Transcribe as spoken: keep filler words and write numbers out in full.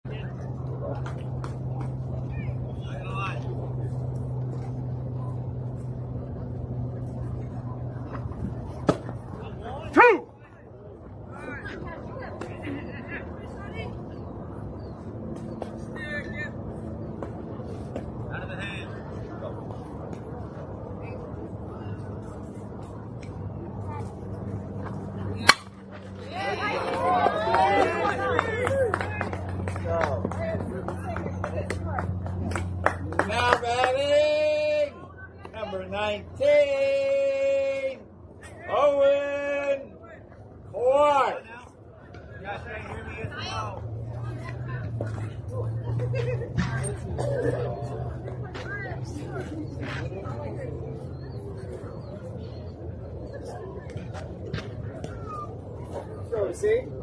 Two. Out of the hand. Now batting, number nineteen, Owen Clark. You guys can't hear me as well. So, see?